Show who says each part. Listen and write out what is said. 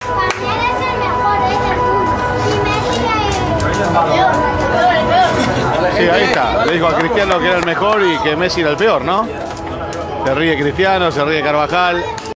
Speaker 1: También es el mejor, es el mundo. Y Messi es el
Speaker 2: Sí, ahí está. Le dijo a Cristiano que era el mejor y que Messi era el peor, ¿no? Se ríe Cristiano, se ríe Carvajal.